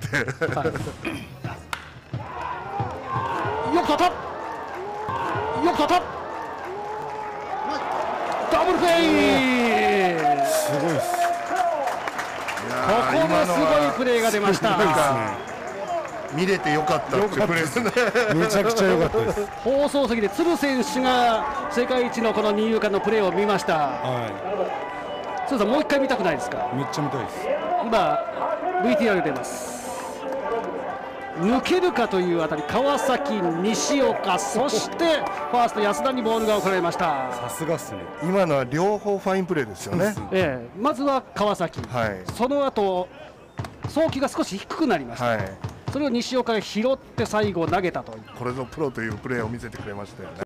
はい、よく取った、よく取った、ダブルプレー、 すごいです。 ここもすごいプレーが出ました。 見れてよかったってプレーですね。 めちゃくちゃ良かったです。 放送席で鶴選手が世界一のこの二遊間のプレーを見ました。 は鶴さん、もう一回見たくないですか？ い。めっちゃ見たいです。 今 VTR 出ます。抜けるかというあたり、川崎、西岡、そしてファースト安田にボールが送られました。 さすがっすね。 今のは両方ファインプレーですよね。 まずは川崎、 はい、 その後送球が少し低くなりました、はい、それを西岡が拾って最後投げたという、 これぞプロというプレーを見せてくれましたよね。